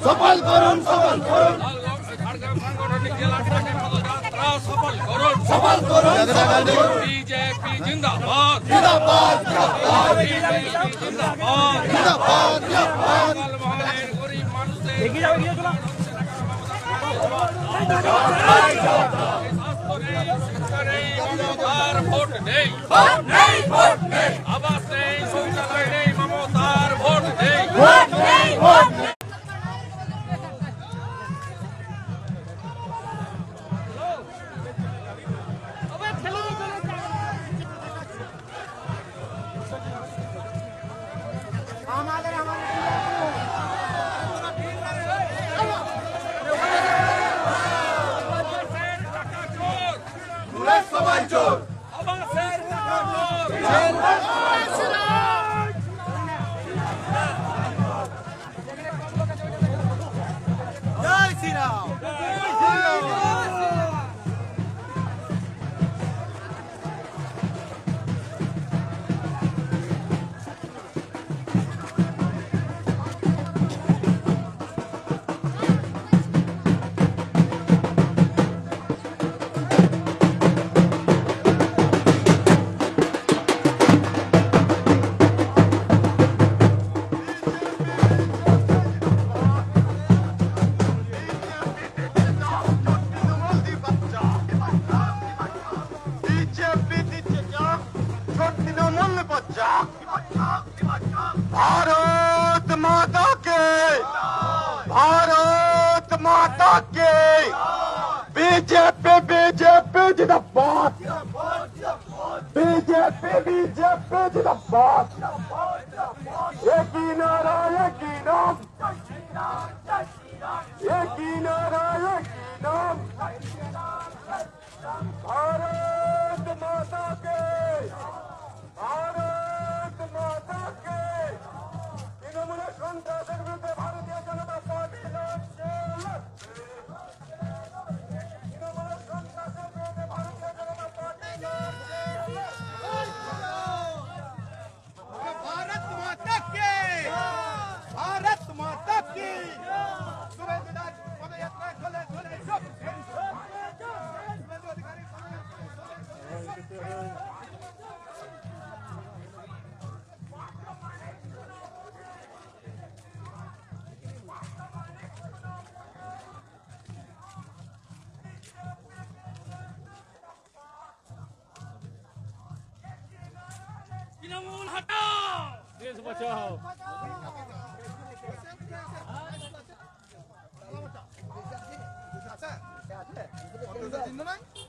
সফল করুন সফল করুন ঝাড়গ্রাম সাংগঠনিক জেলা শাখার পদযাত্রা সফল করুন সফল করুন বিজেপি জিন্দাবাদ জিন্দাবাদ বিজেপি জিন্দাবাদ জিন্দাবাদ জিন্দাবাদ মহলের গরিব মানুষদের ভোট নেই আবাস নেই শৌচালয় নেই মমতার ভোট নেই সবাই জোর আবাসের টাকা চোর জয় শ্রীরাম भारत माता के भारत माता के बीजेपी बीजेपी जिंदाबाद बीजेपी बीजेपी जिंदाबाद एक ही नारा एक ही नाम एक ही नारा एक ही नाम भारत माता के भारत माता के तृणमूल সন্ত্রাসের বিরুদ্ধে ভারতীয় জনতা পার্টি লড়ছে তৃণমূল সন্ত্রাসের বিরুদ্ধে ভারতীয় জনতা পার্টি লড়ছে भारत माता के भारत माता की सुबेदार पदयात्रा खोले खोले सब अधिकारी তৃণমূল হটাও দেশ বাঁচাও চিহ্ন নাই